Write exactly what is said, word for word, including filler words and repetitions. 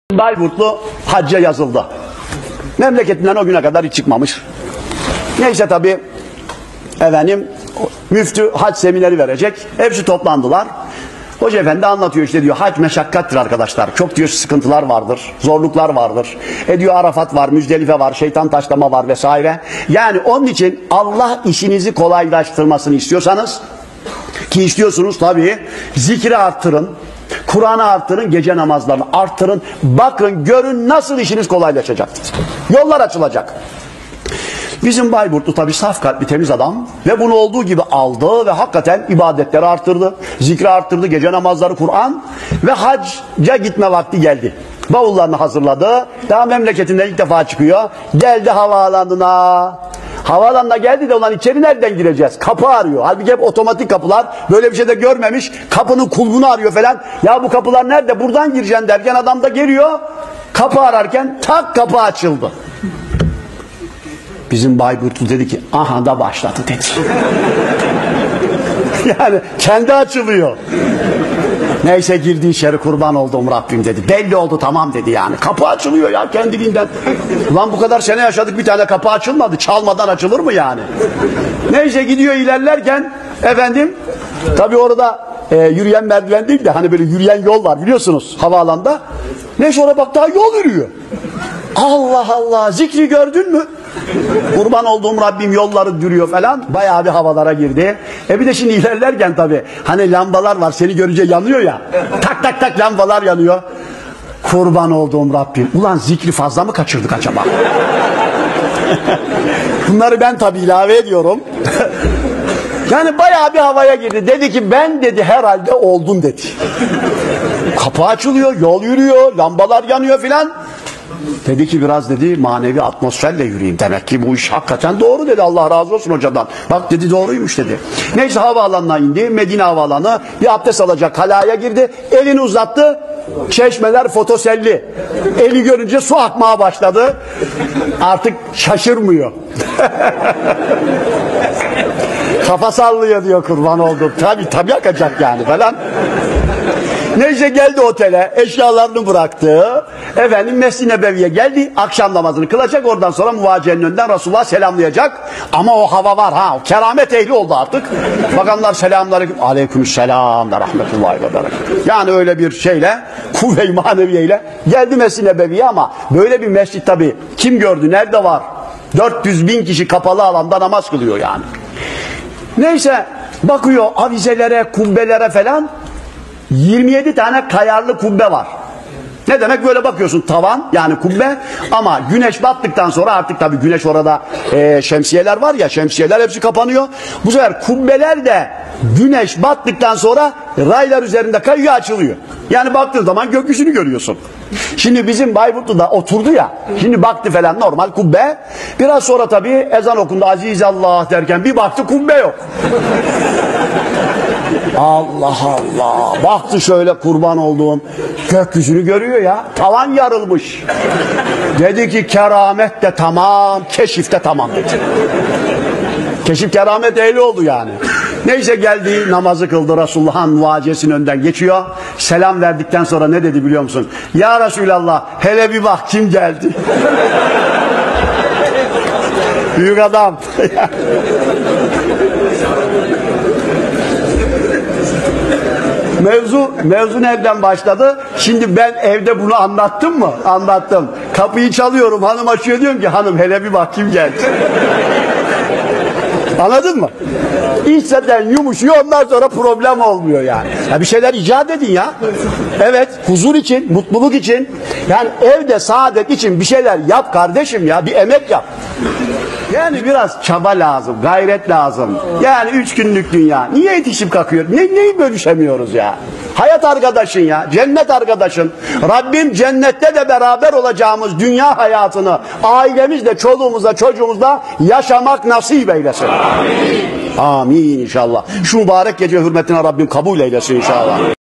Bayburtlu hacca yazıldı. Memleketinden o güne kadar hiç çıkmamış. Neyse tabi efendim müftü hac semineri verecek. Hepsi toplandılar. Hoca efendi anlatıyor, işte diyor hac meşakkattir arkadaşlar. Çok diyor sıkıntılar vardır, zorluklar vardır. E diyor Arafat var, Müzdelife var, şeytan taşlama var vesaire. Yani onun için Allah işinizi kolaylaştırmasını istiyorsanız, ki istiyorsunuz tabii, zikri arttırın. Kur'an'ı arttırın, gece namazlarını arttırın. Bakın görün nasıl işiniz kolaylaşacaktır. Yollar açılacak. Bizim Bayburtlu tabi saf kalpli temiz adam ve bunu olduğu gibi aldı ve hakikaten ibadetleri arttırdı. Zikri arttırdı, gece namazları, Kur'an ve hacca gitme vakti geldi. Bavullarını hazırladı. Daha memleketinden ilk defa çıkıyor. Geldi havaalanına. Havaalanına geldi de ulan içeri nereden gireceğiz? Kapı arıyor. Halbuki hep otomatik kapılar. Böyle bir şey de görmemiş. Kapının kulbunu arıyor falan. Ya bu kapılar nerede? Buradan gireceksin derken adam da geliyor. Kapı ararken tak kapı açıldı. Bizim Bayburtlu dedi ki aha da başladı dedi. Yani kendi açılıyor. Neyse girdi içeri, kurban olduğum Rabbim dedi. Belli oldu, tamam dedi yani. Kapı açılıyor ya kendiliğinden. Ulan bu kadar sene yaşadık, bir tane kapı açılmadı. Çalmadan açılır mı yani? Neyse gidiyor ilerlerken efendim tabi orada e, yürüyen merdiven değil de hani böyle yürüyen yol var biliyorsunuz havaalanında. Neyse oraya bak, daha yol yürüyor. Allah Allah, zikri gördün mü? Kurban olduğum Rabbim yolları dürüyor falan. Bayağı bir havalara girdi. E bir de şimdi ilerlerken tabi hani lambalar var, seni görünce yanıyor ya. Tak tak tak lambalar yanıyor. Kurban olduğum Rabbim. Ulan zikri fazla mı kaçırdık acaba? Bunları ben tabi ilave ediyorum. Yani bayağı bir havaya girdi. Dedi ki ben dedi herhalde oldum dedi. Kapı açılıyor, yol yürüyor, lambalar yanıyor filan. Dedi ki biraz dedi manevi atmosferle yürüyeyim. Demek ki bu iş hakikaten doğru dedi. Allah razı olsun hocadan. Bak dedi doğruymuş dedi. Neyse havaalanına indi. Medine havaalanı. Bir abdest alacak halaya girdi. Elini uzattı. Çeşmeler fotoselli. Eli görünce su akmaya başladı. Artık şaşırmıyor. Kafa sallıyor diyor, kurban oldum. Tabi tabi akacak yani falan. Neyse geldi otele, eşyalarını bıraktı. Efendim Mescid-i Nebevi'ye geldi, akşam namazını kılacak, oradan sonra muvacihenin önünden Resulullah selamlayacak. Ama o hava var ha, o keramet ehli oldu artık. Bakanlar selamünaleyküm, aleykümselam ve rahmetullahi ve berekatuhu. Yani öyle bir şeyle, kuvve-i maneviyeyle geldi Mescid-i Nebevi'ye. Ama böyle bir mescid tabi kim gördü, nerede var? dört yüz bin kişi kapalı alanda namaz kılıyor yani. Neyse bakıyor avizelere, kubbelere falan. yirmi yedi tane kayarlı kubbe var. Ne demek, böyle bakıyorsun tavan yani kubbe, ama güneş battıktan sonra artık tabii güneş orada e, şemsiyeler var ya, şemsiyeler hepsi kapanıyor. Bu sefer kubbeler de güneş battıktan sonra raylar üzerinde kayıyor, açılıyor. Yani baktığın zaman gökyüzünü görüyorsun. Şimdi bizim Bayburtlu'da oturdu ya, şimdi baktı falan normal kubbe. Biraz sonra tabii ezan okundu, aziz Allah derken bir baktı kubbe yok. Allah Allah, baktı şöyle, kurban olduğum, gökyüzünü görüyor ya, tavan yarılmış. Dedi ki keramet de tamam, keşif de tamam dedi. Keşif keramet ehli oldu yani. Neyse geldi, namazı kıldı, Resulullah'ın muvaciyesinin önden geçiyor. Selam verdikten sonra ne dedi biliyor musun? Ya Resulallah, hele bir bak kim geldi. Büyük adam. Mevzu, mevzu nereden başladı? Şimdi ben evde bunu anlattım mı? Anlattım. Kapıyı çalıyorum, hanım açıyor, diyorum ki hanım hele bir bak kim geldi. Anladın mı? İş zaten yumuşuyor, ondan sonra problem olmuyor yani. Ya bir şeyler icat edin ya. Evet, huzur için, mutluluk için. Yani evde saadet için bir şeyler yap kardeşim ya, bir emek yap. Yani biraz çaba lazım, gayret lazım. Yani üç günlük dünya. Niye yetişip kalkıyor? Ne, neyi bölüşemiyoruz ya? Hayat arkadaşın ya, cennet arkadaşın. Rabbim cennette de beraber olacağımız dünya hayatını ailemizle, çoluğumuzla, çocuğumuzla yaşamak nasip eylesin. Amin. Amin inşallah. Şu mübarek gece hürmetine Rabbim kabul eylesin inşallah.